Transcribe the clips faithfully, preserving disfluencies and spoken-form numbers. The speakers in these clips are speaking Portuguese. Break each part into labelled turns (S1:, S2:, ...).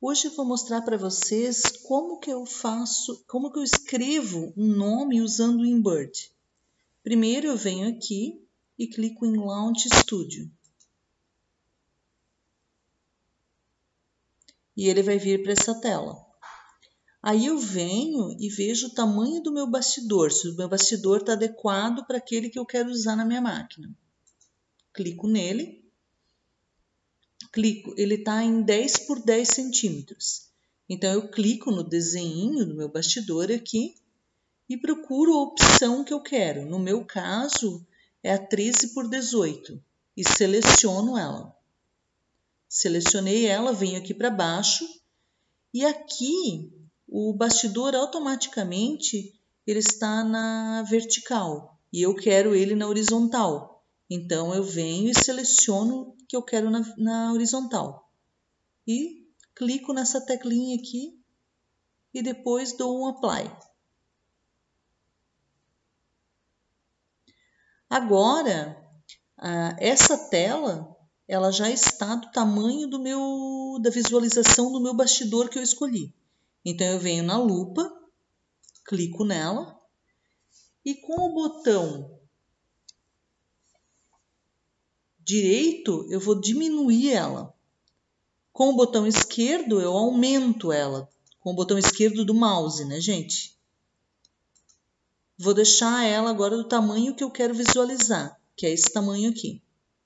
S1: Hoje eu vou mostrar para vocês como que eu faço, como que eu escrevo um nome usando o Inbird. Primeiro eu venho aqui e clico em Launch Studio. E ele vai vir para essa tela. Aí eu venho e vejo o tamanho do meu bastidor, se o meu bastidor está adequado para aquele que eu quero usar na minha máquina. Clico nele. Clico, ele está em dez por dez centímetros. Então, eu clico no desenho do meu bastidor aqui e procuro a opção que eu quero. No meu caso, é a treze por dezoito e seleciono ela. Selecionei ela, venho aqui para baixo e aqui o bastidor automaticamente ele está na vertical e eu quero ele na horizontal. Então, eu venho e seleciono que eu quero na, na horizontal. E clico nessa teclinha aqui e depois dou um Apply. Agora, essa tela ela já está do tamanho do meu, da visualização do meu bastidor que eu escolhi. Então, eu venho na lupa, clico nela e com o botão direito, eu vou diminuir ela. Com o botão esquerdo, eu aumento ela. Com o botão esquerdo do mouse, né, gente? Vou deixar ela agora do tamanho que eu quero visualizar, que é esse tamanho aqui.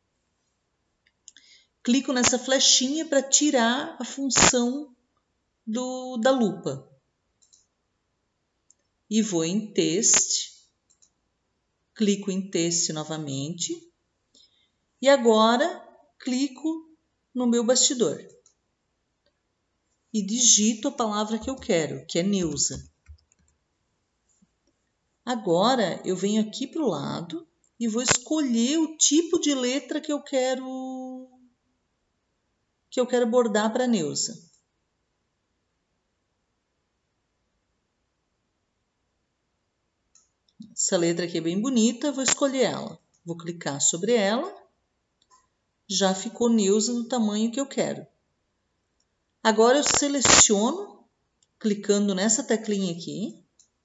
S1: Clico nessa flechinha para tirar a função do, da lupa. E vou em Text. Clico em Text novamente. E agora, clico no meu bastidor. E digito a palavra que eu quero, que é Neuza. Agora, eu venho aqui para o lado e vou escolher o tipo de letra que eu quero, que eu quero bordar para a Neuza. Essa letra aqui é bem bonita, vou escolher ela. Vou clicar sobre ela. Já ficou Neuza no tamanho que eu quero. Agora eu seleciono, clicando nessa teclinha aqui.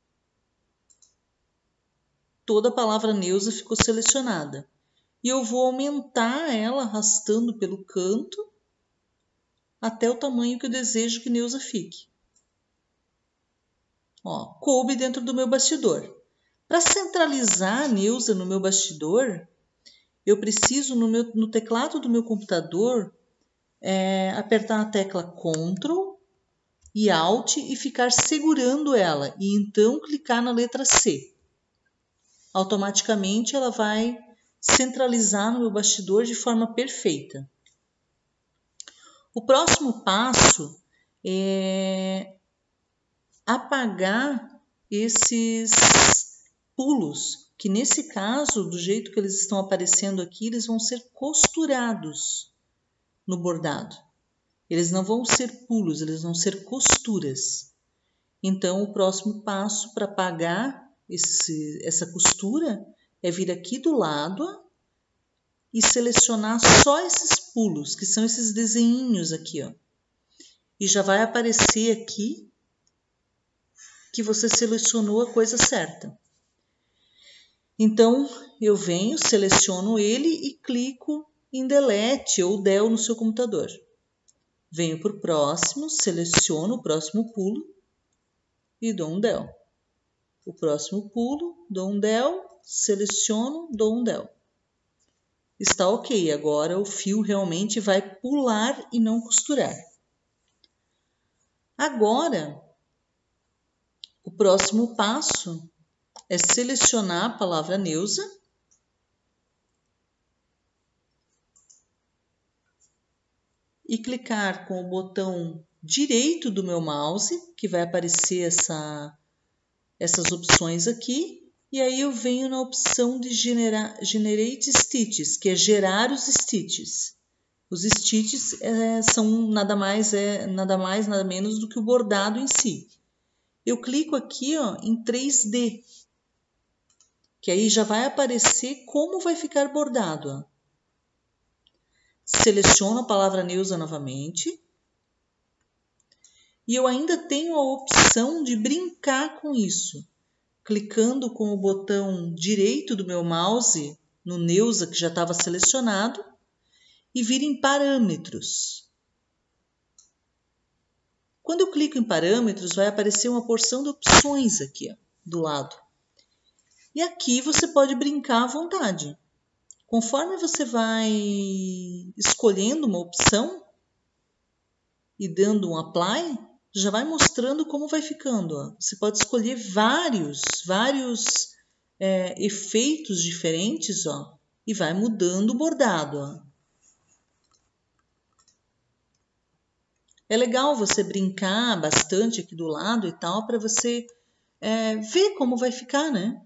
S1: Toda a palavra Neuza ficou selecionada. E eu vou aumentar ela arrastando pelo canto até o tamanho que eu desejo que Neuza fique. Ó, coube dentro do meu bastidor. Para centralizar a Neuza no meu bastidor, eu preciso no, meu, no teclado do meu computador é, apertar a tecla Ctrl e Alt e ficar segurando ela e então clicar na letra C. Automaticamente ela vai centralizar no meu bastidor de forma perfeita. O próximo passo é apagar esses pulos, que nesse caso, do jeito que eles estão aparecendo aqui, eles vão ser costurados no bordado. Eles não vão ser pulos, eles vão ser costuras. Então, o próximo passo para apagar esse, essa costura é vir aqui do lado e selecionar só esses pulos, que são esses desenhinhos aqui, ó. E já vai aparecer aqui que você selecionou a coisa certa. Então, eu venho, seleciono ele e clico em Delete ou Del no seu computador. Venho para o próximo, seleciono o próximo pulo e dou um Del. O próximo pulo, dou um Del, seleciono, dou um Del. Está ok, agora o fio realmente vai pular e não costurar. Agora, o próximo passo é selecionar a palavra Neuza e clicar com o botão direito do meu mouse, que vai aparecer essa, essas opções aqui, e aí eu venho na opção de generar, Generate Stitches, que é gerar os stitches. Os stitches é, são nada mais, é, nada mais, nada menos do que o bordado em si. Eu clico aqui ó, em três D, que aí já vai aparecer como vai ficar bordado. Ó. Seleciono a palavra Neuza novamente. E eu ainda tenho a opção de brincar com isso, clicando com o botão direito do meu mouse no Neusa, que já estava selecionado, e vir em parâmetros. Quando eu clico em parâmetros, vai aparecer uma porção de opções aqui, ó, do lado. E aqui você pode brincar à vontade. Conforme você vai escolhendo uma opção e dando um apply, já vai mostrando como vai ficando. Ó. Você pode escolher vários, vários é, efeitos diferentes, ó, e vai mudando o bordado. Ó. É legal você brincar bastante aqui do lado e tal, para você é, ver como vai ficar, né?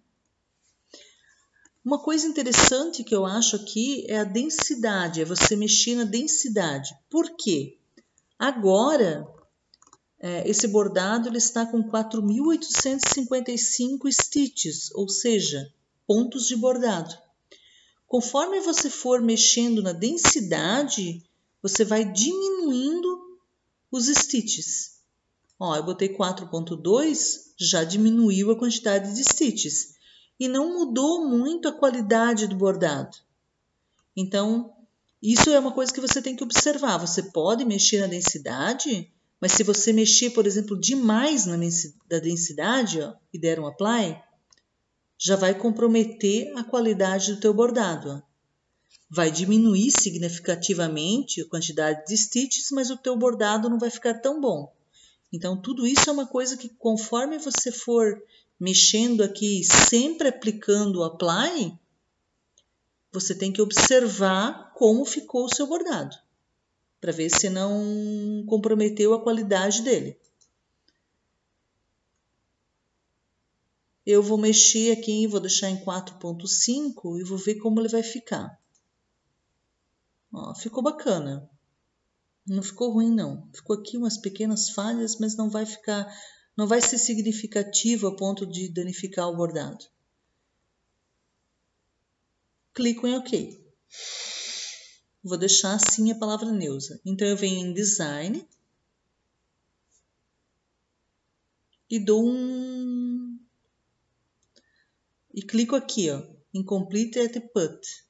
S1: Uma coisa interessante que eu acho aqui é a densidade, é você mexer na densidade. Por quê? Agora, é, esse bordado ele está com quatro mil oitocentos e cinquenta e cinco stitches, ou seja, pontos de bordado. Conforme você for mexendo na densidade, você vai diminuindo os stitches. Ó, eu botei quatro ponto dois, já diminuiu a quantidade de stitches. E não mudou muito a qualidade do bordado. Então, isso é uma coisa que você tem que observar. Você pode mexer na densidade, mas se você mexer, por exemplo, demais na densidade, ó, e der um apply, já vai comprometer a qualidade do teu bordado. Ó. Vai diminuir significativamente a quantidade de stitches, mas o teu bordado não vai ficar tão bom. Então, tudo isso é uma coisa que, conforme você for mexendo aqui, sempre aplicando o apply, você tem que observar como ficou o seu bordado, para ver se não comprometeu a qualidade dele. Eu vou mexer aqui, vou deixar em quatro ponto cinco e vou ver como ele vai ficar. Ó, ficou bacana. Não ficou ruim, não. Ficou aqui umas pequenas falhas, mas não vai ficar, não vai ser significativo a ponto de danificar o bordado. Clico em OK. Vou deixar assim a palavra Neusa. Então, eu venho em Design e dou um... E clico aqui, ó, em Complete at Put.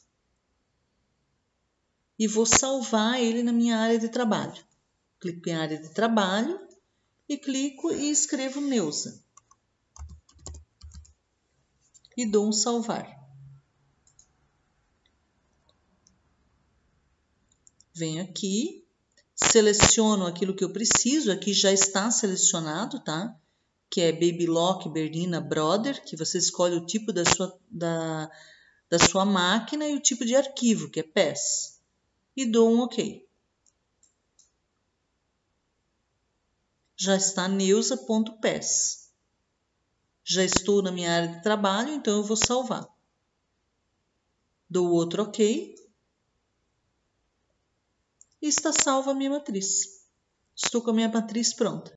S1: E vou salvar ele na minha área de trabalho. Clico em área de trabalho e clico e escrevo Neusa. E dou um salvar. Venho aqui, seleciono aquilo que eu preciso, aqui já está selecionado, tá? Que é Baby Lock Bernina Brother, que você escolhe o tipo da sua, da, da sua máquina e o tipo de arquivo, que é P E S. E dou um OK. Já está neusa.pes. Já estou na minha área de trabalho, então eu vou salvar. Dou outro OK. E está salva a minha matriz. Estou com a minha matriz pronta.